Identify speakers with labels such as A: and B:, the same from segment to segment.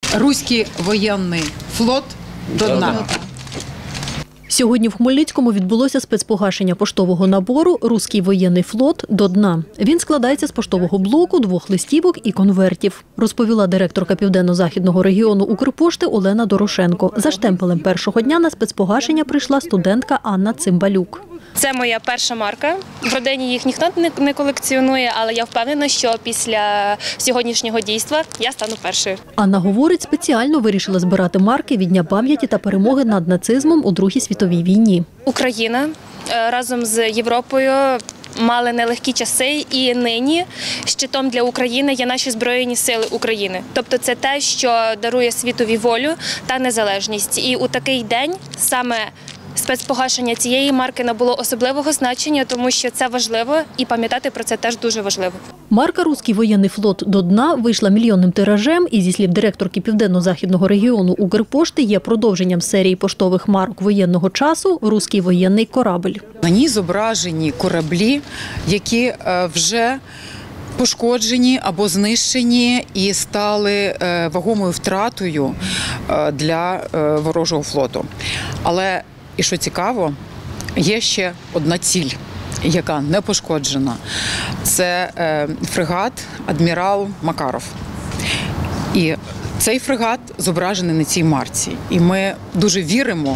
A: Руський воєнний флот до дна.
B: Сьогодні в Хмельницькому відбулося спецпогашення поштового набору «Руський воєнний флот до дна». Він складається з поштового блоку, 2 листівок і конвертів, розповіла директорка Південно-Західного регіону Укрпошти Олена Дорошенко. За штемпелем першого дня на спецпогашення прийшла студентка Анна Цимбалюк.
C: Це моя перша марка. В родині їх ніхто не колекціонує, але я впевнена, що після сьогоднішнього дійства я стану першою.
B: Анна говорить, спеціально вирішила збирати марки від Дня пам'яті та перемоги над нацизмом у Другій світовій війні.
C: Україна разом з Європою мали нелегкі часи, і нині щитом для України є наші Збройні сили України. Тобто це те, що дарує світові волю та незалежність. І у такий день саме спецпогашення цієї марки набуло особливого значення, тому що це важливо і пам'ятати про це теж дуже важливо.
B: Марка «Руський воєнний флот до дна» вийшла мільйонним тиражем і, зі слів директорки Південно-Західного регіону Укрпошти, є продовженням серії поштових марок воєнного часу «Руський воєнний корабль».
A: На ній зображені кораблі, які вже пошкоджені або знищені і стали вагомою втратою для ворожого флоту. Але, і що цікаво, є ще одна ціль, яка не пошкоджена. Це фрегат «Адмірал Макаров». І цей фрегат зображений на цій марці. І ми дуже віримо,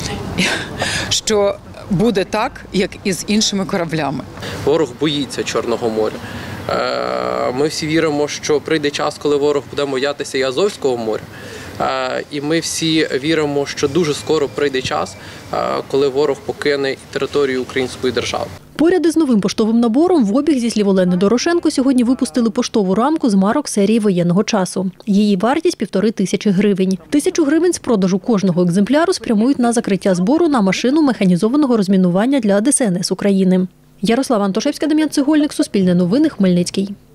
A: що буде так, як і з іншими кораблями.
D: Ворог боїться Чорного моря. Ми всі віримо, що прийде час, коли ворог буде боятися і Азовського моря. І ми всі віримо, що дуже скоро прийде час, коли ворог покине територію української держави.
B: Поряд із новим поштовим набором в обіг, зі слів Олени Дорошенко, сьогодні випустили поштову рамку з марок серії воєнного часу. Її вартість – 1500 гривень. 1000 гривень з продажу кожного екземпляру спрямують на закриття збору на машину механізованого розмінування для ДСНС України. Ярослава Антошевська, Дем'ян Цегольник, Суспільне новини, Хмельницький.